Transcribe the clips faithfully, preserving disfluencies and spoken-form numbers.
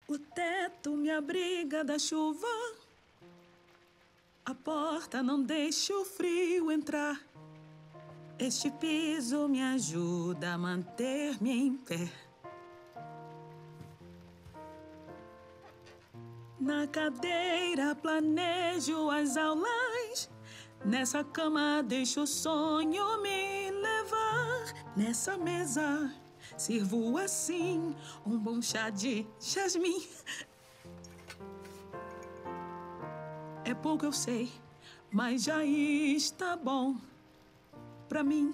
O teto me abriga da chuva, a porta não deixa o frio entrar. Este piso me ajuda a manter-me em pé. Na cadeira planejo as aulas, nessa cama deixo o sonho me levar. Nessa mesa sirvo assim um bom chá de jasmim. É pouco eu sei, mas já está bom pra mim.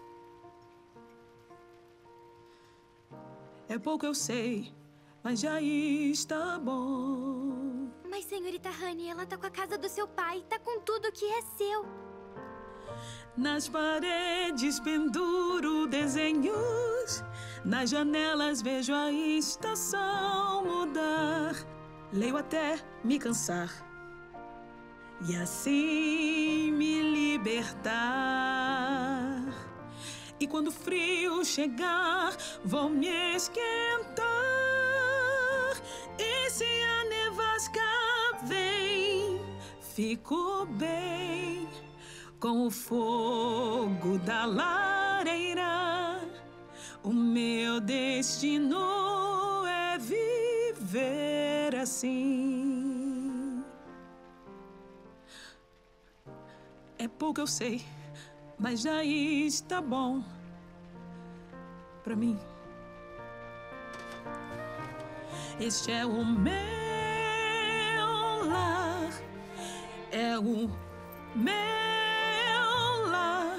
É pouco eu sei, mas já está bom. Mas, senhorita Honey, ela tá com a casa do seu pai, tá com tudo que é seu. Nas paredes penduro desenhos, nas janelas vejo a estação mudar. Leio até me cansar e assim me libertar. E quando o frio chegar, vou me esquentar. E se a nevasca vem, fico bem com o fogo da lareira. O meu destino é viver assim. É pouco eu sei, mas já está bom pra mim. Este é o meu lar, é o meu lar.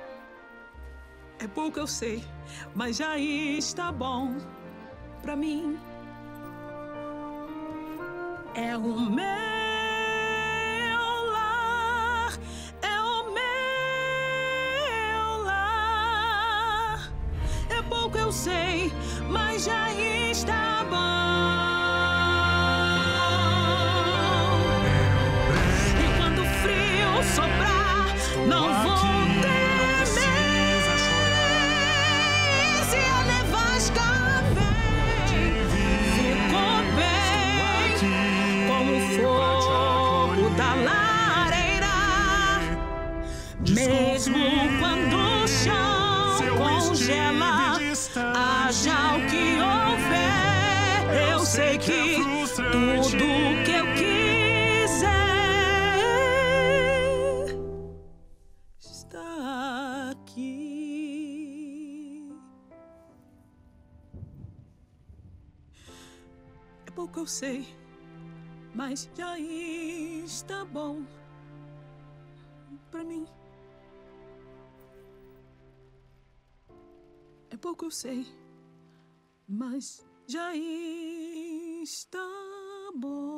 É pouco eu sei, mas já está bom pra mim. É o meu lar, é o meu lar. É pouco eu sei, mas já está bom. E quando o frio soprar, não vou temer. Se a nevasca vem, fico bem com o fogo da lareira. Mesmo quando o chão congela, haja o que houver, eu sei que tudo que eu quiser está aqui. É pouco eu sei, mas já está bom pra mim. É pouco eu sei, mas já está bom.